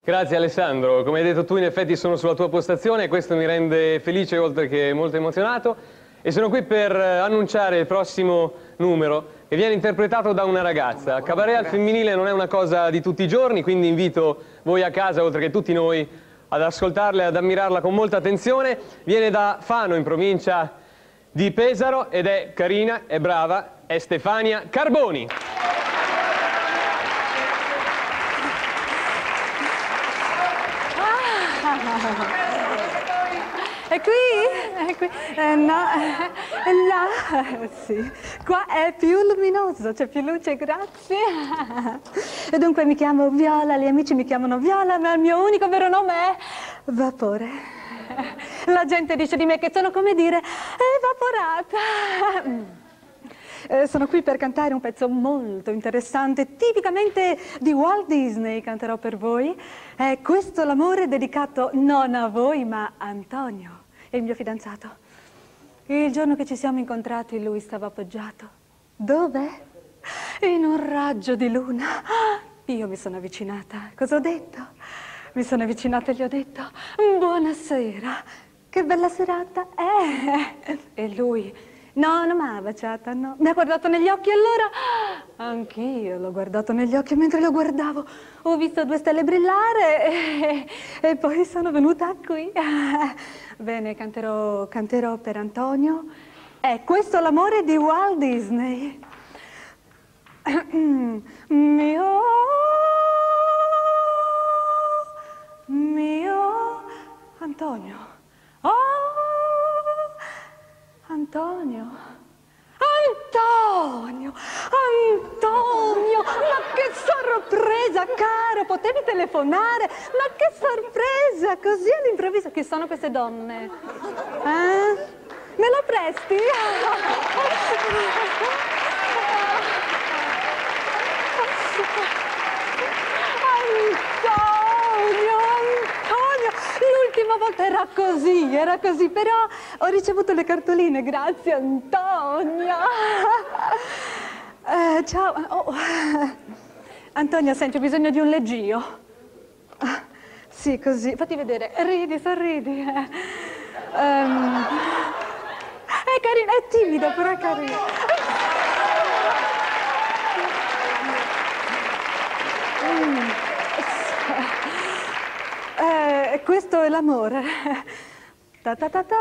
Grazie Alessandro, come hai detto tu in effetti sono sulla tua postazione e questo mi rende felice oltre che molto emozionato e sono qui per annunciare il prossimo numero che viene interpretato da una ragazza. Cabaret al femminile non è una cosa di tutti i giorni, quindi invito voi a casa oltre che tutti noi ad ascoltarla e ad ammirarla con molta attenzione. Viene da Fano in provincia di Pesaro ed è carina, è brava, è Stefania Carboni. È qui? È qui? No, è là. Sì. Qua è più luminoso, c'è più luce, grazie. E dunque mi chiamo Viola, gli amici mi chiamano Viola, ma il mio unico vero nome è Vapore. La gente dice di me che sono, come dire, evaporata. Sono qui per cantare un pezzo molto interessante, tipicamente di Walt Disney, canterò per voi. È Questo l'amore dedicato non a voi, ma a Antonio, il mio fidanzato. Il giorno che ci siamo incontrati lui stava appoggiato. Dove? In un raggio di luna. Io mi sono avvicinata. Cosa ho detto? Mi sono avvicinata e gli ho detto buonasera, che bella serata è. E lui... No, non mi ha baciata, no. Mi ha guardato negli occhi e allora anch'io l'ho guardato negli occhi e mentre lo guardavo ho visto due stelle brillare e poi sono venuta qui. Bene, canterò per Antonio. È Questo l'amore di Walt Disney. Mio Antonio. Oh! Antonio, Antonio, Antonio, ma che sorpresa, caro, potevi telefonare, ma che sorpresa, così all'improvviso. Chi sono queste donne? Me lo presti? L'ultima volta era così, però ho ricevuto le cartoline, grazie Antonio. Ciao. Oh. Antonio, senti, ho bisogno di un leggio. Sì, così, fatti vedere, ridi, sorridi. È carina, è timida, però è carina. Questo è l'amore. Ta ta ta ta.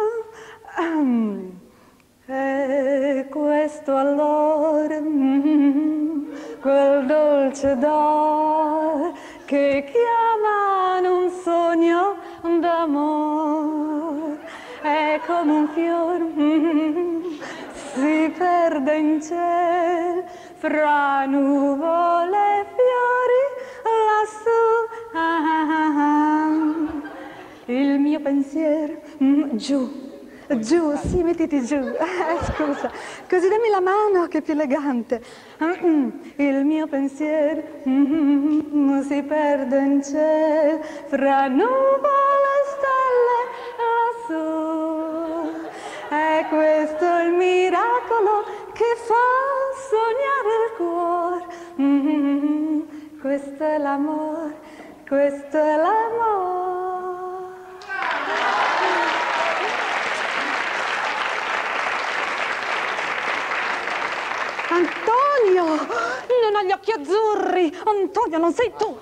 E questo allora, quel dolce d'or che chiamano un sogno d'amore. È come un fiore, si perde in cielo, fra nuvole e fiori lassù. Il mio pensiero, giù, sì, mettiti giù, scusa, così dammi la mano che è più elegante. Il mio pensiero si perde in cielo, fra nuvole e stelle lassù. E questo è il miracolo che fa sognare il cuore. Questo è l'amore, questo è l'amore. Antonio, non ha gli occhi azzurri. Antonio, non sei tu.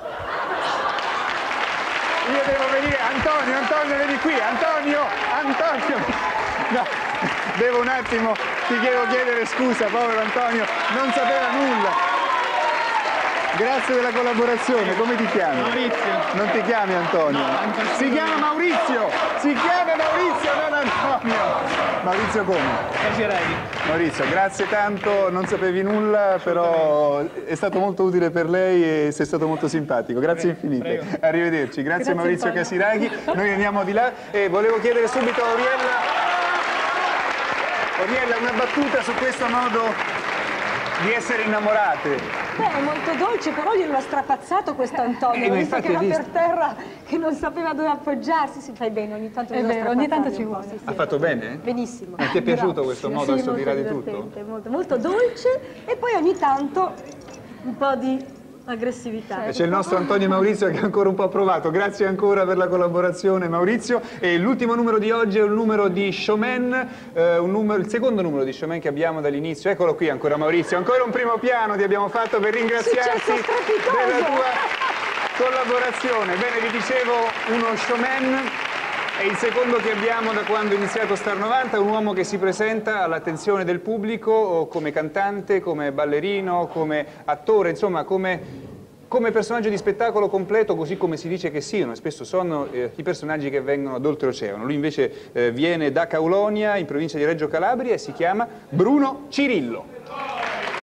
Io devo venire. Antonio, vieni qui. Antonio. No, devo un attimo, ti devo chiedere scusa, povero Antonio, non sapeva nulla. Grazie della collaborazione, come ti chiami? Maurizio. Non ti chiami Antonio? No, Antonio. Si chiama Maurizio! Si chiama Maurizio, non Antonio! Maurizio come? Casirelli. Maurizio, grazie tanto, non sapevi nulla, però è stato molto utile per lei e sei stato molto simpatico. Grazie infinite. Prego. Arrivederci. Grazie Maurizio Antonio. Casiraghi. Noi andiamo di là e volevo chiedere subito a Oriella una battuta su questo modo di essere innamorate. Beh, è molto dolce, però glielo ha strapazzato questo Antonio, visto che era per terra, che non sapeva dove appoggiarsi. Si fai bene, ogni tanto È vero, ogni tanto ci vuole. Ha fatto bene? Benissimo. Ti è piaciuto questo modo adesso di molto dire di tutto? divertente, molto, molto dolce, e poi ogni tanto un po' di Aggressività. C'è il nostro Antonio Maurizio che è ancora un po' approvato. Grazie ancora per la collaborazione, Maurizio. E l'ultimo numero di oggi è un numero di showman, il secondo numero di showman che abbiamo dall'inizio. Eccolo qui ancora Maurizio, ancora un primo piano ti abbiamo fatto per ringraziarti della tua collaborazione. Bene, vi dicevo, uno showman. È il secondo che abbiamo da quando è iniziato Star 90, un uomo che si presenta all'attenzione del pubblico come cantante, come ballerino, come attore, insomma come personaggio di spettacolo completo, così come si dice che siano, spesso sono i personaggi che vengono d'oltreoceano. Lui invece viene da Caulonia, in provincia di Reggio Calabria, e si chiama Bruno Cirillo.